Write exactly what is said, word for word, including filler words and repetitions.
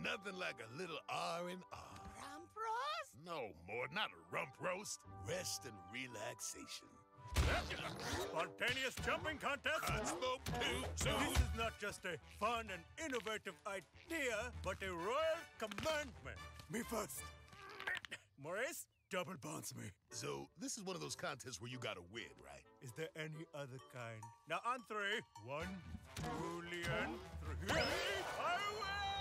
Nothing like a little R and R. Rump roast? No, more, not a rump roast. Rest and relaxation. Spontaneous jumping contest? Hot smoke too soon. This is not just a fun and innovative idea, but a royal commandment. Me first. Maurice, double bounce me. So, this is one of those contests where you gotta win, right? Is there any other kind? Now on three. One, Julien, three. I win!